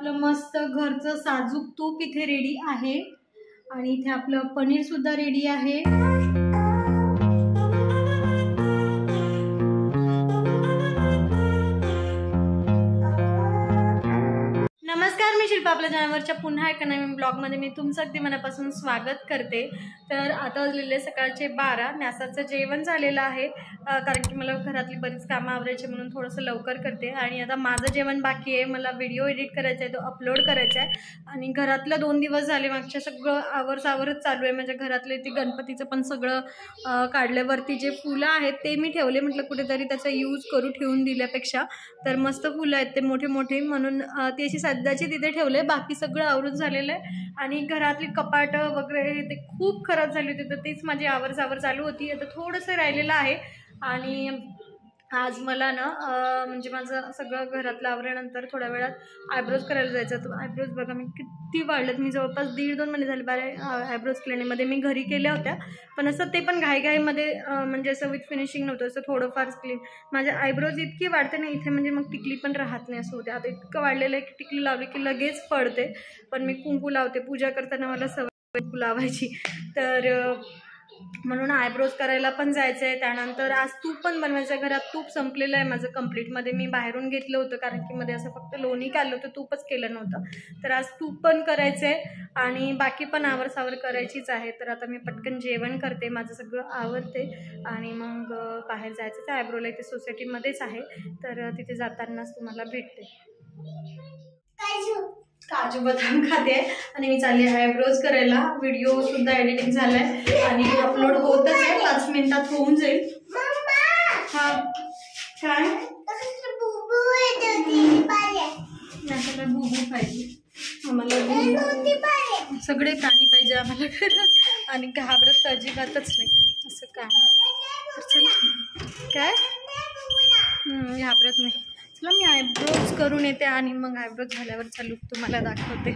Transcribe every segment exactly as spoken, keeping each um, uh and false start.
आपलं मस्त घरचं साजूक तूप इथे रेडी आहे आणि इथे आपलं पनीर सुद्धा रेडी आहे। नमस्कार, मी शिल्पा आपल्या चॅनलवरच्या पुन्हा एका नवीन ब्लॉगमध्ये मी तुमचं अगदी मनापासून स्वागत करते। तर आता वाजलेले सकाळचे बारा, न्यासाचं जेवण झालेलं आहे कारण की मला घरातली बरीच कामं आवरायची म्हणून थोडंसं लवकर करते आणि आता माझं जेवण बाकी आहे। मला व्हिडिओ एडिट करायचा आहे, तो अपलोड करायचा आहे आणि घरातलं दोन दिवस झाले मागच्या सगळं आवरसावरच चालू आहे। म्हणजे घरातले ते गणपतीचं पण सगळं काढल्यावरती जे फुलं आहेत ते मी ठेवले, म्हटलं कुठेतरी त्याचा यूज करू ठेवून दिल्यापेक्षा। तर मस्त फुलं आहेत ते मोठे मोठे म्हणून ती अशी सध्याची तिथे ठेवले, बाकी सगळं आवरून झालेलं आहे आणि घरातली कपाट वगैरे ते खूप खराब झाली होती, तर तीच माझी आवरसावर चालू होती। आता थोडंसं राहिलेलं आहे आणि आज मला ना म्हणजे माझं सगळं घरातलं आवरल्यानंतर थोड्या वेळात आयब्रोज करायला जायचं। तर आयब्रोज बघा मी किती वाढलेत, मी जवळपास दीड दोन महिने झाले बारा आयब्रोज क्लिनिकमध्ये मी घरी केल्या होत्या, पण असं ते पण घाईघाईमध्ये म्हणजे असं विथ फिनिशिंग नव्हतं, असं थोडंफार क्लीन। माझे आयब्रोज इतकी वाढते ना इथे, म्हणजे मग टिकली पण राहत नाही असं होते। आता इतकं वाढलेलं आहे की टिकली लावली की लगेच पडते, पण मी कुंकू लावते, पूजा करताना मला सवय कुंकू लावायची, तर म्हणून आयब्रोज करायला पण जायचं आहे। त्यानंतर आज तूप पण बनवायचं आहे, घरात तूप संपलेलं आहे माझं कंप्लीटमध्ये, मी बाहेरून घेतलं होतं कारण की मध्ये असं फक्त लोणी काढलं होतं, तूपच केलं नव्हतं। तर आज तूप पण करायचं आहे आणि बाकी पण आवरसावर करायचीच आहे। तर आता मी पटकन जेवण करते, माझं सगळं आवरते आणि मग बाहेर जायचं आहे। आयब्रोला इथे सोसायटीमध्येच आहे, तर तिथे जातानाच तुम्हाला भेटते। काजू बदाम खाते आणि मी चालली आयब्रोज करायला। व्हिडिओ सुद्धा एडिटिंग झालाय आणि अपलोड होतच आहे, पाच मिनिटात होऊन जाईल। हा काय आपल्याला बुबू पाहिजे, आम्हाला सगळे प्राणी पाहिजे आम्हाला घरात आणि घाबरत अजिबातच नाही असं काम। काय घाबरत नाही। चला मी आयब्रोज करून येते आणि मग आयब्रोज झाल्यावरचा लुक तुम्हाला दाखवते।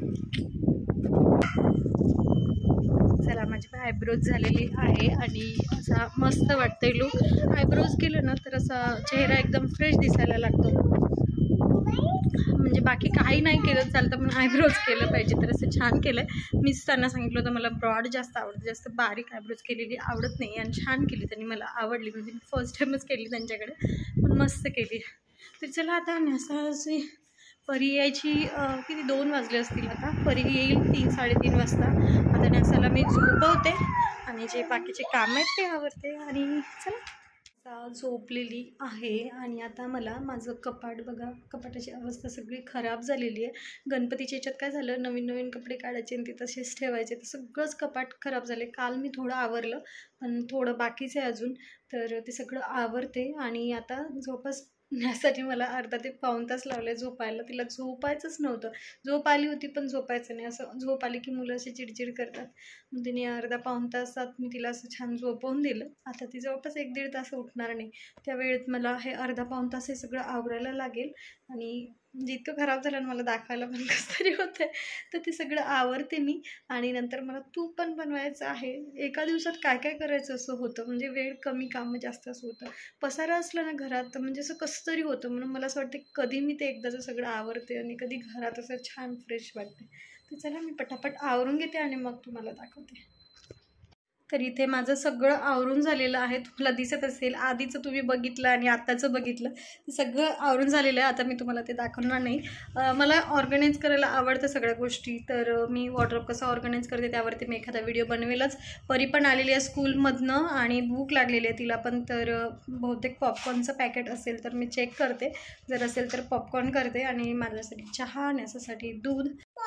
चला माझी आयब्रोज झालेली आहे आणि असा मस्त वाटतंय लुक। आयब्रोज केलं ना तर असा चेहरा एकदम फ्रेश दिसायला लागतो, म्हणजे बाकी काही नाही केलं चालतं पण आयब्रोज केलं पाहिजे। तर असं छान केलं आहे, मीच त्यांना सांगितलं होतं मला ब्रॉड जास्त आवडतं, जास्त बारीक आयब्रोज केलेली आवडत नाही आणि छान केली त्यांनी, मला आवडली, म्हणजे मी फर्स्ट टाईमच केली त्यांच्याकडे, पण मस्त केली। तर चला आता न्यासाची परी यायची किती दोन वाजले असतील, आता परी येईल तीन साडेतीन वाजता। आता न्यासाला मी झोपवते आणि जे बाकीचे काम आहेत ते आवरते आणि चला झोपलेली आहे। आणि आता मला माझं कपाट बघा, कपाटाची अवस्था सगळी खराब झालेली आहे। गणपतीच्या याच्यात काय झालं, नवीन नवीन कपडे काढायचे आणि ते तसेच ठेवायचे, तर सगळंच कपाट खराब झाले। काल मी थोडं आवरलं पण थोडं बाकीच आहे अजून, तर ते सगळं आवरते आणि आता झोपच न्यासाठी मला अर्धा ते पाऊण तास लावले झोपायला। तिला झोपायचंच नव्हतं, झोप आली होती पण झोपायचं नाही, असं झोप आली की मुलं अशी चिडचिड करतात, मग तिने अर्धा पाऊण तासात मी तिला असं छान झोपवून दिलं। आता ती जवळपास एक दीड तास उठणार नाही, त्या वेळेत मला हे अर्धा पाऊण तास हे सगळं आवरायला लागेल आणि म्हणजे इतकं खराब झालं मला दाखवायला पण कसं तरी होतं आहे, तर ते सगळं आवरते मी आणि नंतर मला तूप पण बनवायचं आहे। एका दिवसात काय काय करायचं असं होतं, म्हणजे वेळ कमी कामं जास्त असं होतं। पसारा असलं ना घरात तर म्हणजे असं कसं तरी होतं, म्हणून मला असं वाटतं कधी मी ते एकदाचं सगळं आवरते आणि कधी घरात असं छान फ्रेश वाटते। तर चला मी पटापट आवरून घेते आणि मग तुम्हाला दाखवते। तर इथे माझं सगळं आवरून झालेलं आहे, तुम्हाला दिसत असेल, आधीचं तुम्ही बघितलं आणि आत्ताचं बघितलं, सगळं आवरून झालेलं आहे। आता मी तुम्हाला ते दाखवणार नाही, मला ऑर्गनाईज करायला आवडतं सगळ्या गोष्टी, तर मी वॉर्डरोब कसं ऑर्गनाईज करते त्यावरती मी एखादा व्हिडिओ बनवेलच। परी पण आलेली आहे स्कूलमधनं आणि भूक लागलेली आहे तिला पण, तर बहुतेक पॉपकॉर्नचं पॅकेट असेल तर मी चेक करते, जर असेल तर पॉपकॉर्न करते आणि माझ्यासाठी चहा आणि याच्यासाठी दूध।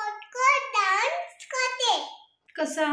कसा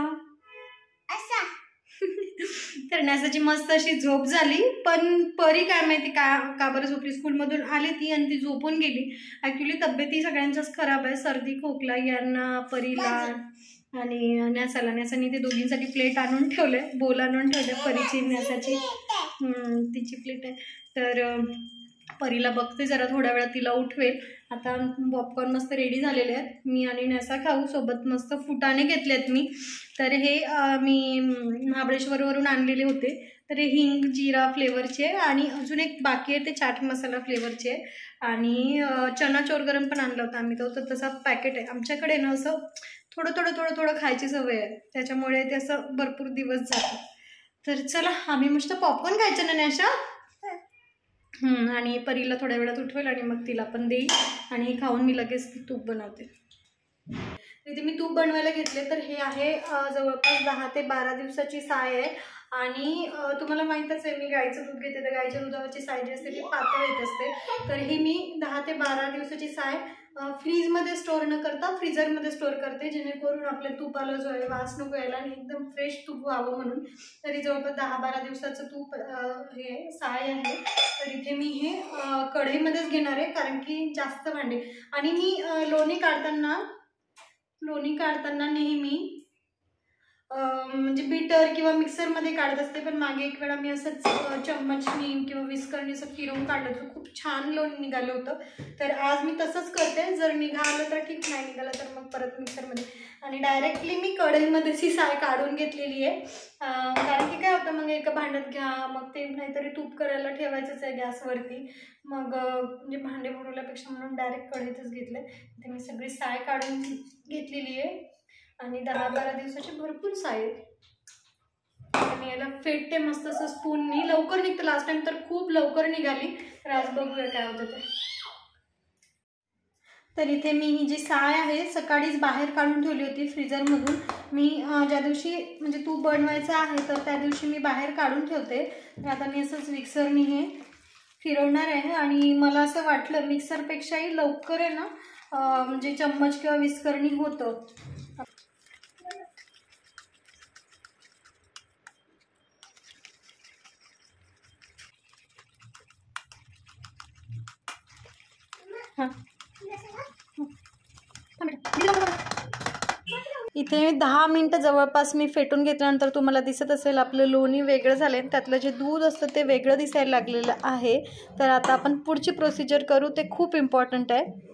तर न्यासाची मस्त अशी झोप झाली, पण परी काय माहिती का का बरं झोपली, स्कूलमधून आली ती आणि ती झोपून गेली। ॲक्च्युली तब्येती सगळ्यांच्याच खराब आहे, सर्दी खोकला यांना, परीला आणि न्यासाला। न्यासाने ते दोघींसाठी प्लेट आणून ठेवले, बोल आणून ठेवले, परीची न्यासाची तिची प्लेट आहे। तर परीला बघते जरा थोड्या वेळात तिला उठवेल आता पॉपकॉर्न मस्त रेडी झालेले आहेत. मी आणि नैसा खाऊ. सोबत मस्त फुटाणे घेतलेत मी. तर हे मी महाबळेश्वरवरून आणलेले होते. तर हे हिंग जिरा फ्लेवरचे आणि अजून एक बाकी आहे ते चाट मसाला फ्लेवरचे आणि चना चोर गरम पण आणला होता आम्ही. तो तर तसा पॅकेट आहे. आमच्याकडे ना असं थोडं थोडं थोडं थोडं खायची सवय आहे, त्याच्यामुळे ते असं भरपूर दिवस जातं. तर चला आम्ही मस्त पॉपकॉर्न खायचं ना नैशा. आणि परीला थोड्या वेळात उठवेल आणि मग तिला पण देईल आणि हे खाऊन मी लगेच तूप बनवते. इथे मी तूप बनवायला घेतले. तर हे आहे जवळपास दहा ते बारा दिवसाची साय आहे आणि तुम्हाला माहीतच आहे मी गाईचं दूध घेते. तर गाईच्या दुधावरची साय जी असते ती पातळ येत असते. तर ही मी दहा ते बारा दिवसाची साय फ्रीजमध्ये स्टोअर न करता फ्रीझरमध्ये स्टोअर करते, जेणेकरून आपल्या तुपाला जो आहे वास नको यायला आणि एकदम फ्रेश तूप व्हावं म्हणून. तरी जवळपास दहा बारा दिवसाचं तूप हे साय आहे. तर इथे मी हे कढईमध्येच घेणार आहे कारण की जास्त भांडे. आणि मी लोणी काढताना लोणी काढताना नेहमी म्हणजे बीटर किंवा मिक्सरमध्ये काढत असते, पण मागे एक वेळा मी असंच चम्मचनी किंवा विस्करनी असं फिरवून काढलं तर खूप छान लोणी निघालं होतं. तर आज मी तसंच करते. जर निघालं तर ठीक, नाही निघालं तर मग परत मिक्सरमध्ये. आणि डायरेक्टली मी कढईमध्येच ही साय काढून घेतलेली आहे कारण की काय होतं मग एका भांड्यात घ्या, मग ते नाहीतरी तूप करायला ठेवायचंच आहे गॅसवरती, मग म्हणजे भांडे भरवल्यापेक्षा म्हणून डायरेक्ट कढईतच घेतलं. ते मी सगळी साय काढून घेतलेली आहे आणि दहा बारा दिवसाची भरपूर साय आणि याला फेटते मस्त असं स्पूननी. लवकर निघतं. लास्ट टाइम तर खूप लवकर निघाली. तर आज बघूया काय होतं ते. तर इथे मी ही जी साय आहे सकाळीच बाहेर काढून ठेवली होती फ्रीझरमधून. मी ज्या दिवशी म्हणजे तूप बनवायचं आहे तर त्या दिवशी मी बाहेर काढून ठेवते. तर आता मी असंच मिक्सरनी हे फिरवणार आहे आणि मला असं वाटलं मिक्सरपेक्षाही लवकर आहे ना म्हणजे चम्मच किंवा विस्करणी होतं. इथे दहा मिनटं जवळपास मी फेटून घेतल्यानंतर तुम्हाला दिसत असेल आपलं लोणी वेगळं झालं आहे. त्यातलं जे दूध असतं ते वेगळं दिसायला लागलेलं आहे. तर आता आपण पुढची प्रोसिजर करू, ते खूप इम्पॉर्टंट आहे.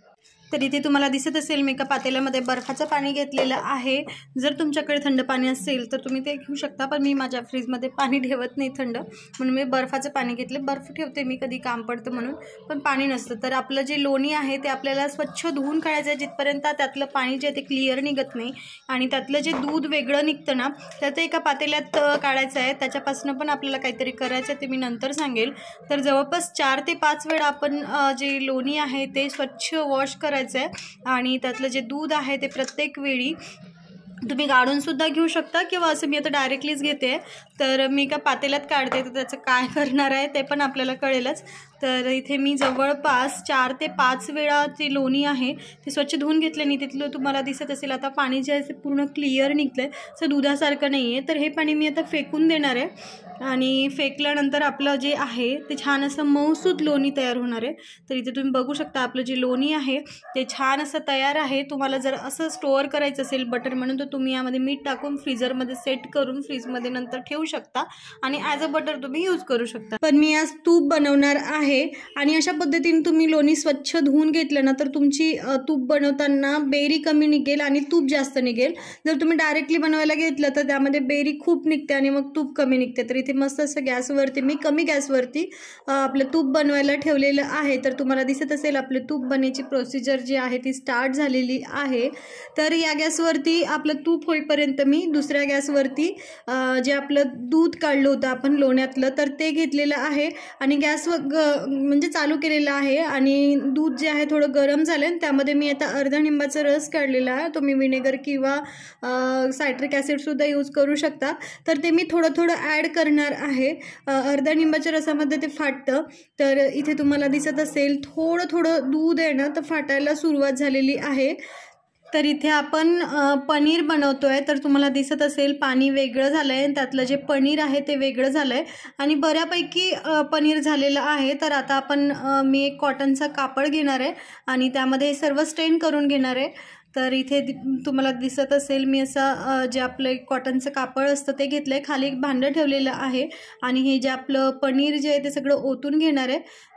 तर इथे तुम्हाला दिसत असेल मी एका पातेल्यामध्ये बर्फाचं पाणी घेतलेलं आहे. जर तुमच्याकडे थंड पाणी असेल तर तुम्ही ते घेऊ शकता, पण मी माझ्या फ्रीजमध्ये पाणी ठेवत नाही थंड, म्हणून मी बर्फाचं पाणी घेतलं. बर्फ ठेवते मी कधी काम पडतं म्हणून, पण पाणी नसतं. तर आपलं जे लोणी आहे ते आपल्याला स्वच्छ धुवून काढायचं आहे जिथपर्यंत त्यातलं पाणी जे आहे ते क्लिअर निघत नाही आणि त्यातलं जे दूध वेगळं निघतं ना तर ते एका पातेल्यात काढायचं आहे. त्याच्यापासून पण आपल्याला काहीतरी करायचं आहे, ते मी नंतर सांगेल. तर जवळपास चार ते पाच वेळा आपण जे लोणी आहे ते स्वच्छ वॉश करायचं आहे आणि त्यातलं जे दूध आहे ते प्रत्येक वेळी तुम्ही गाळून सुद्धा घेऊ शकता किंवा असं मी आता डायरेक्टलीच घेते. तर मी एका पातेल्यात काढते, तर त्याचं काय करणार आहे ते पण आपल्याला कळेलच. तर इथे मी जवळपास चार ते पाच वेळा जी लोणी आहे ती स्वच्छ धुवून घेतल्याने तिथलं तुम्हाला दिसत असेल आता पाणी जे आहे ते पूर्ण क्लिअर निघलं आहे, असं दुधासारखं नाही आहे. तर हे पाणी मी आता फेकून देणार आहे आणि फेकल्यानंतर आपलं जे आहे ते छान असं मऊसूत लोणी तयार होणार आहे. तर इथे तुम्ही बघू शकता आपलं जे लोणी आहे ते छान असं तयार आहे. तुम्हाला जर असं स्टोअर करायचं असेल बटर म्हणून तर तुम्ही यामध्ये मीठ टाकून फ्रीझरमध्ये सेट करून फ्रीजमध्ये नंतर ठेवू शकता आणि ॲज अ बटर तुम्ही यूज करू शकता. पण मी आज तूप बनवणार आहे आणि अशा पद्धतीने तुम्ही लोणी स्वच्छ धुवून घेतलं ना तर तुमची तूप बनवताना बेरी कमी निघेल आणि तूप जास्त निघेल. जर तुम्ही डायरेक्टली बनवायला घेतलं तर त्यामध्ये बेरी खूप निघते आणि मग तूप कमी निघते. तर इथे मस्त असं गॅसवरती मी कमी गॅसवरती आपलं तूप बनवायला ठेवलेलं आहे. तर तुम्हाला दिसत असेल आपलं तूप बनवायची प्रोसिजर जी आहे ती स्टार्ट झालेली आहे. तर या गॅसवरती आपलं तूप होईपर्यंत मी दुसऱ्या गॅसवरती जे आपलं दूध काढलं होतं आपण लोण्यातलं तर ते घेतलेलं आहे आणि गॅस म्हणजे चालू केलेलं आहे आणि दूध जे आहे थोडं गरम झालं आणि त्यामध्ये मी आता अर्धा निंबाचा रस काढलेला आहे. तुम्ही विनेगर किंवा सायट्रिक ॲसिडसुद्धा यूज करू शकता. तर ते मी थोडं थोडं ॲड करणार आहे. अर्ध्या निंबाच्या रसामध्ये ते फाटतं. तर इथे तुम्हाला दिसत असेल थोडं थोडं दूध आहे ना तर फाटायला सुरुवात झालेली आहे. तर इथे आपण पनीर बनवतो आहे. तर तुम्हाला दिसत असेल पाणी वेगळं झालं आहे, त्यातलं जे पनीर आहे ते वेगळं झालं आहे आणि बऱ्यापैकी पनीर झालेलं आहे. तर आता आपण मी एक कॉटनचा कापड घेणार आहे आणि त्यामध्ये सर्व स्ट्रेन करून घेणार आहे. तर इथे तुम्हाला दिसत असेल मी असं जे आपलं एक कॉटनचं कापड असतं ते घेतलं आहे. खाली एक भांडं ठेवलेलं आहे आणि हे जे आपलं पनीर जे आहे ते सगळं ओतून घेणार आहे.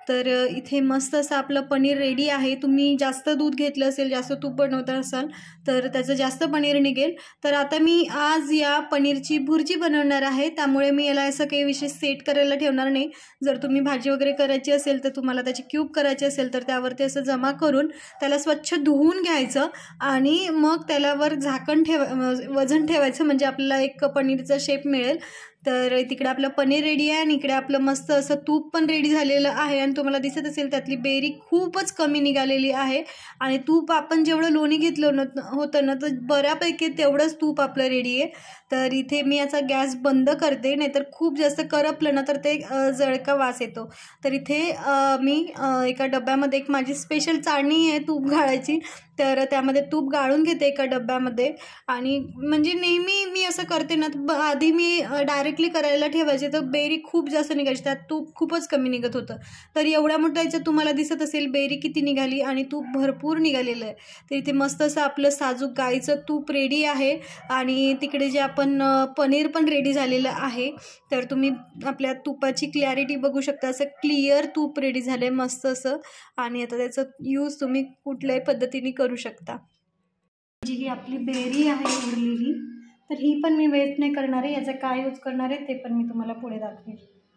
तर इथे मस्त असं आपलं पनीर रेडी आहे. तुम्ही जास्त दूध घेतलं असेल, जास्त तूप बनवता असाल तर त्याचं जास्त पनीर निघेल. तर आता मी आज या पनीरची भुर्जी बनवणार आहे, त्यामुळे मी याला असं काही विशेष सेट करायला ठेवणार नाही. जर तुम्ही भाजी वगैरे करायची असेल तर तुम्हाला त्याची क्यूब करायची असेल तर त्यावरती असं जमा करून त्याला स्वच्छ धुवून घ्यायचं आणि मग त्यालावर झाकण ठेवा वजन ठेवायचं, म्हणजे आपल्याला एक पनीरचा शेप मिळेल. तर तिकडे आपलं पनीर रेडी आहे आणि इकडे आपलं मस्त असं तूप पण रेडी झालेलं आहे. आणि तुम्हाला दिसत असेल त्यातली बेरी खूपच कमी निघालेली आहे. आणि तूप आपण जेवढं लोणी घेतलं न होतं ना तर बऱ्यापैकी तेवढंच तूप आपलं रेडी आहे. तर इथे मी याचा गॅस बंद करते, नाहीतर खूप जास्त करपलं ना तर ते जळका वास येतो. तर इथे मी एका डब्यामध्ये एक माझी स्पेशल चाळणी आहे तूप गाळायची, तर त्यामध्ये तूप गाळून घेते एका डब्यामध्ये. आणि म्हणजे नेहमी मी असं करते ना, आधी मी डायरेक्टली करायला ठेवायचे तर बेरी खूप जास्त निघायची, त्यात तूप खूपच कमी निघत होतं. तर एवढ्या मोठ्या याच्यात तुम्हाला दिसत असेल बेरी किती निघाली आणि तूप भरपूर निघालेलं आहे. तर इथे मस्त असं आपलं साजूक गाईचं तूप रेडी आहे आणि तिकडे जे आपण पनीर पण रेडी झालेलं आहे. तर तुम्ही आपल्या तुपाची क्लॅरिटी बघू शकता, असं क्लिअर तूप रेडी झालं आहे मस्त असं. आणि आता त्याचं यूज तुम्ही कुठल्याही पद्धतीने करू शकता. जी ही आपली बेरी आहे उरलेली, तर ही पण मी वेस्ट नाही करणार आहे. याचा काय यूज करणार आहे ते पण मी तुम्हाला पुढे दाखवेल.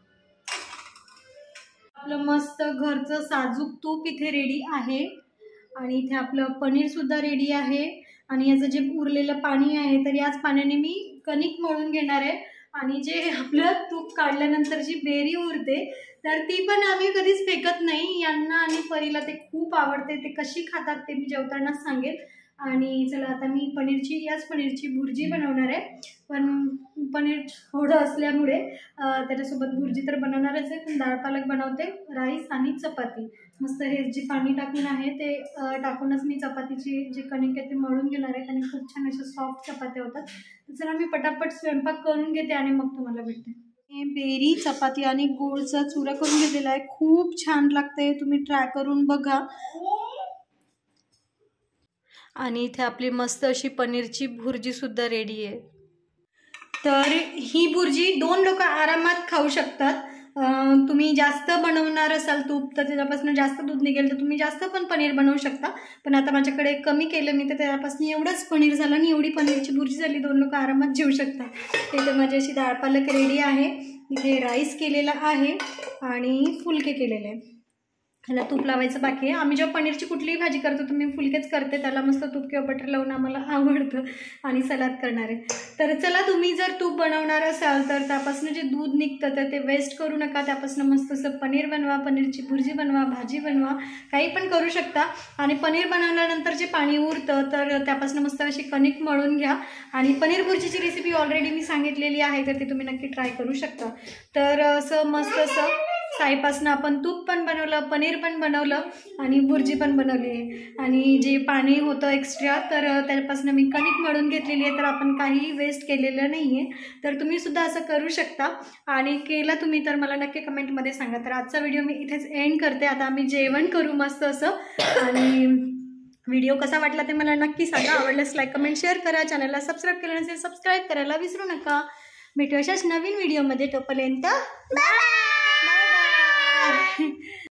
आपलं मस्त घरचं साजूक तूप इथे रेडी आहे आणि इथे आपलं पनीरसुद्धा रेडी आहे. आणि याचं जे उरलेलं पाणी आहे तर याच पाण्याने मी कणिक मळून घेणार आहे. आणि जे आपलं तूप काढल्यानंतर जी बेरी उरते तर ती पण आम्ही कधीच फेकत नाही. यांना आणि परीला ते खूप आवडते, ते कशी खातात ते मी जेवतानाच सांगेल. आणि चला आता मी पनीरची याच पनीरची भुर्जी बनवणार आहे. पण पनीर थोडं असल्यामुळे त्याच्यासोबत भुर्जी तर बनवणारच आहे, पण डाळ पालक बनवते, राईस आणि चपाती. मस्त हे जे पाणी टाकून आहे ते टाकूनच मी चपातीची जे कणिक आहे ते मळून घेणार आहे. त्याने खूप छान अशा सॉफ्ट चपात्या होतात. चला मी पटापट स्वयंपाक करून घेते आणि मग तुम्हाला भेटते. हे बेरी चपाती आणि गोळचा चुरा करून घेतलेला आहे, खूप छान लागते, तुम्ही ट्राय करून बघा. आणि इथे आपली मस्त अशी पनीरची भुर्जीसुद्धा रेडी आहे. तर ही भुर्जी दोन लोक आरामात खाऊ शकतात. तुम्ही जास्त बनवणार असाल तूप तर त्याच्यापासून जास्त दूध निघेल तर तुम्ही जास्त पण पनीर बनवू शकता. पण आता माझ्याकडे कमी केलं मी तर त्यापासून एवढंच पनीर झालं आणि एवढी पनीरची भुर्जी झाली, दोन लोक आरामात जेवू शकतात. इथे माझी अशी डाळ पालक रेडी आहे, इथे राईस केलेला आहे आणि फुलके केलेले आहे. ह्याला तूप लावायचं बाकी आहे. आम्ही जेव्हा पनीरची कुठलीही भाजी करतो तर मी फुलकेच करते, त्याला मस्त तूप किंवा बटर लावून आम्हाला आवडतं. आणि सलाद करणार आहे. तर चला तुम्ही जर तूप बनवणार असाल तर त्यापासून जे दूध निघतं तर ते वेस्ट करू नका. त्यापासून मस्त असं पनीर बनवा, पनीरची भुर्जी बनवा, भाजी बनवा, काही पण करू शकता. आणि पनीर बनवल्यानंतर जे पाणी उरतं तर त्यापासून मस्त अशी कणिक मळून घ्या. आणि पनीर भुर्जीची रेसिपी ऑलरेडी मी सांगितलेली आहे, तर ती तुम्ही नक्की ट्राय करू शकता. तर असं मस्त असं साईपासून आपण तूप पण बनवलं, पनीर पण बनवलं आणि भुर्जी पण बनवली आहे. आणि जे पाणी होतं एक्स्ट्रा तर त्यापासून मी कणिक मळून घेतलेली आहे, तर आपण काही वेस्ट केलेलं नाही आहे. तर तुम्हीसुद्धा असं करू शकता आणि केलं तुम्ही तर मला नक्की कमेंटमध्ये सांगा. तर आजचा व्हिडिओ मी इथेच एंड करते. आता आम्ही जेवण करू मस्त असं. आणि व्हिडिओ कसा वाटला ते मला नक्की सांगा. आवडल्यास लाईक कमेंट शेअर करा. चॅनलला सबस्क्राईब केलं नसेल सबस्क्राईब करायला विसरू नका. भेटू अशाच नवीन व्हिडिओमध्ये. तोपर्यंत बाय.